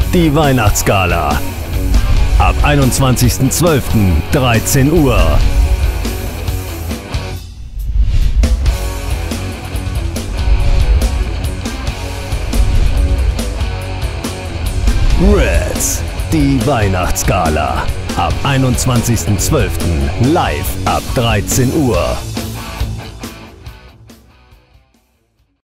die Weihnachtsgala. Ab 21.12. 13 Uhr. Reds, die Weihnachtsgala. Ab 21.12. live ab 13 Uhr.